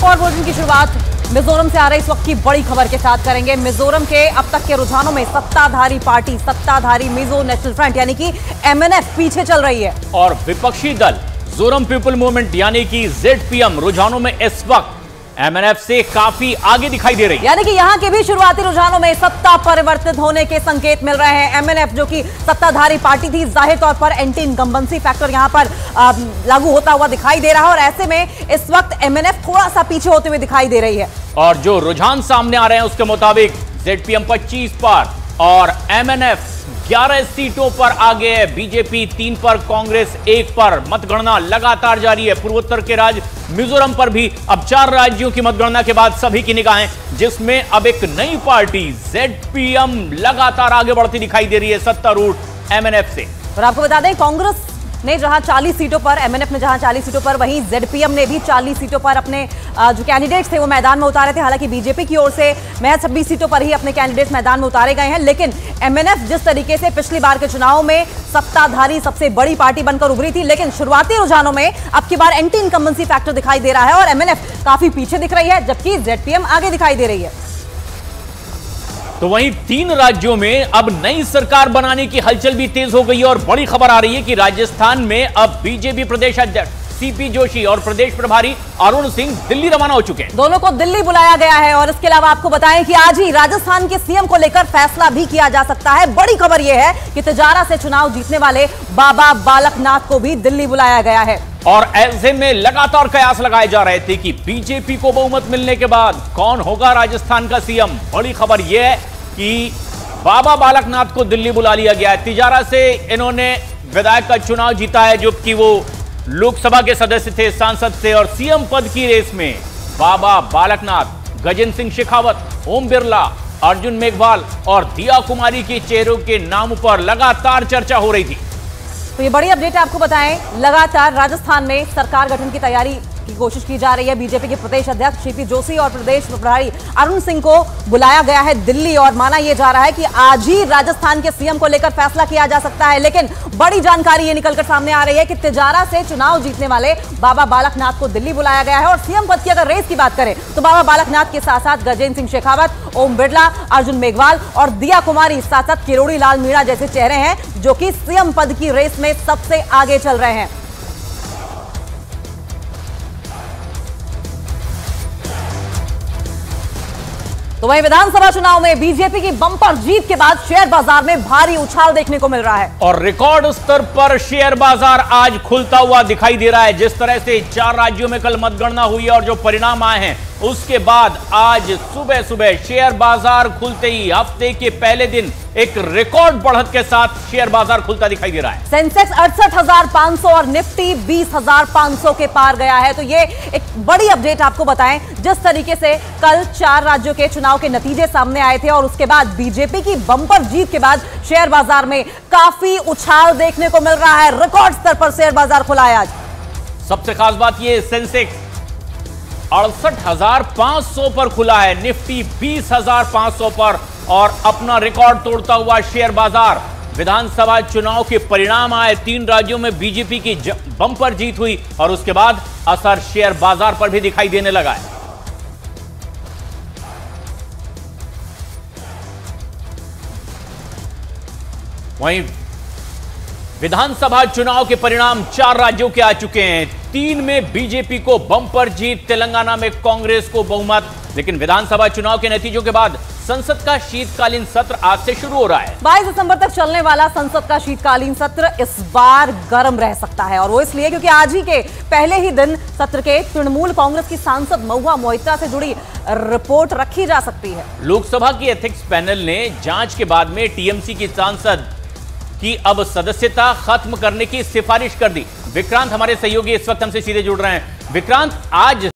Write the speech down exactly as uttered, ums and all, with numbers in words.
Record bulletin की शुरुआत मिजोरम से आ रही इस वक्त की बड़ी खबर के साथ करेंगे। मिजोरम के अब तक के रुझानों में सत्ताधारी पार्टी सत्ताधारी मिजो नेशनल फ्रंट यानी कि एमएनएफ पीछे चल रही है और विपक्षी दल मिजोरम पीपल मूवमेंट यानी कि जेडपीएम रुझानों में इस वक्त एमएनएफ से काफी आगे दिखाई दे रही है। यानी कि यहां के भी शुरुआती रुझानों में सत्ता परिवर्तित होने के संकेत मिल रहे हैं। एमएनएफ जो कि सत्ताधारी पार्टी थी, जाहिर तौर पर एंटी इनकम्बेंसी फैक्टर यहां पर लागू होता हुआ दिखाई दे रहा है और ऐसे में इस वक्त एमएनएफ थोड़ा सा पीछे होते हुए दिखाई दे रही है। और जो रुझान सामने आ रहे हैं उसके मुताबिक जेडपीएम पच्चीस पर और एमएनएफ ग्यारह सीटों पर आगे है, बीजेपी तीन पर, कांग्रेस एक पर। मतगणना लगातार जारी है। पूर्वोत्तर के राज्य मिजोरम पर भी अब चार राज्यों की मतगणना के बाद सभी की निगाहें, जिसमें अब एक नई पार्टी जेडपीएम लगातार आगे बढ़ती दिखाई दे रही है सत्तारूढ़ एमएनएफ से। और आपको बता दें, कांग्रेस ने जहां चालीस सीटों पर, एमएनएफ ने जहां चालीस सीटों पर, वहीं जेडपीएम ने भी चालीस सीटों पर अपने जो कैंडिडेट्स थे वो मैदान में उतारे थे। हालांकि बीजेपी की ओर से महज छब्बीस सीटों पर ही अपने कैंडिडेट्स मैदान में उतारे गए हैं, लेकिन एमएनएफ जिस तरीके से पिछली बार के चुनाव में सत्ताधारी सबसे बड़ी पार्टी बनकर उभरी थी, लेकिन शुरुआती रुझानों में अब की बार एंटी इनकम्बेंसी फैक्टर दिखाई दे रहा है और एमएनएफ काफी पीछे दिख रही है, जबकि जेडपीएम आगे दिखाई दे रही है। तो वहीं तीन राज्यों में अब नई सरकार बनाने की हलचल भी तेज हो गई है और बड़ी खबर आ रही है कि राजस्थान में अब बीजेपी प्रदेश अध्यक्ष सीपी जोशी और प्रदेश प्रभारी अरुण सिंह दिल्ली रवाना हो चुके हैं। दोनों को दिल्ली बुलाया गया है और इसके अलावा आपको बताएं कि आज ही राजस्थान के सीएम को लेकर फैसला भी किया जा सकता है। बड़ी खबर यह है कि तिजारा से चुनाव जीतने वाले बाबा बालकनाथ को भी दिल्ली बुलाया गया है। और ऐसे में लगातार कयास लगाए जा रहे थे कि बीजेपी को बहुमत मिलने के बाद कौन होगा राजस्थान का सीएम। बड़ी खबर यह है कि बाबा बालकनाथ को दिल्ली बुला लिया गया है। तिजारा से इन्होंने विधायक का चुनाव जीता है, जो कि वो लोकसभा के सदस्य थे, सांसद थे, और सीएम पद की रेस में बाबा बालकनाथ, गजेंद्र सिंह शेखावत, ओम बिरला, अर्जुन मेघवाल और दिया कुमारी के चेहरों के नाम पर लगातार चर्चा हो रही थी। तो ये बड़ी अपडेट आपको बताएं, लगातार राजस्थान में सरकार गठन की तैयारी की कोशिश की जा रही है। बीजेपी के प्रदेश अध्यक्ष सीपी जोशी और प्रदेश प्रभारी अरुण सिंह को बुलाया गया है दिल्ली और माना यह जा रहा है कि आज ही राजस्थान के सीएम को लेकर फैसला किया जा सकता है। लेकिन बड़ी जानकारी ये निकलकर सामने आ रही है कि तिजारा से चुनाव जीतने वाले बाबा बालकनाथ को दिल्ली बुलाया गया है और सीएम पद की अगर रेस की बात करें तो बाबा बालकनाथ के साथ साथ गजेंद्र सिंह शेखावत, ओम बिरला, अर्जुन मेघवाल और दिया कुमारी, साथ साथ किरोड़ी लाल मीणा जैसे चेहरे हैं जो कि सीएम पद की रेस में सबसे आगे चल रहे हैं। तो वहीं विधानसभा चुनाव में बीजेपी की बम्पर जीत के बाद शेयर बाजार में भारी उछाल देखने को मिल रहा है और रिकॉर्ड स्तर पर शेयर बाजार आज खुलता हुआ दिखाई दे रहा है। जिस तरह से चार राज्यों में कल मतगणना हुई है और जो परिणाम आए हैं उसके बाद आज सुबह सुबह शेयर बाजार खुलते ही हफ्ते के पहले दिन एक रिकॉर्ड बढ़त के साथ शेयर बाजार खुलता दिखाई दे रहा है। सेंसेक्स अड़सठ हजार पांच सौ और निफ्टी बीस हजार पांच सौ के पार गया है। तो ये एक बड़ी अपडेट आपको बताएं, जिस तरीके से कल चार राज्यों के चुनाव के नतीजे सामने आए थे और उसके बाद बीजेपी की बम्पर जीत के बाद शेयर बाजार में काफी उछाल देखने को मिल रहा है। रिकॉर्ड स्तर पर शेयर बाजार खुला है आज। सबसे खास बात यह, सेंसेक्स अड़सठ हजार पांच सौ पर खुला है, निफ्टी बीस हजार पांच सौ पर और अपना रिकॉर्ड तोड़ता हुआ शेयर बाजार। विधानसभा चुनाव के परिणाम आए, तीन राज्यों में बीजेपी की बम्पर जीत हुई और उसके बाद असर शेयर बाजार पर भी दिखाई देने लगा है। वहीं विधानसभा चुनाव के परिणाम चार राज्यों के आ चुके हैं। तीन में बीजेपी को बम्पर जीत, तेलंगाना में कांग्रेस को बहुमत। लेकिन विधानसभा चुनाव के नतीजों के बाद संसद का शीतकालीन सत्र आज से शुरू हो रहा है। बाईस दिसंबर तक चलने वाला संसद का शीतकालीन सत्र इस बार गर्म रह सकता है और वो इसलिए क्योंकि आज ही के पहले ही दिन सत्र के तृणमूल कांग्रेस की सांसद महुआ मोइत्रा से जुड़ी रिपोर्ट रखी जा सकती है। लोकसभा की एथिक्स पैनल ने जांच के बाद में टीएमसी की सांसद की अब सदस्यता खत्म करने की सिफारिश कर दी। विक्रांत हमारे सहयोगी इस वक्त हमसे सीधे जुड़ रहे हैं। विक्रांत, आज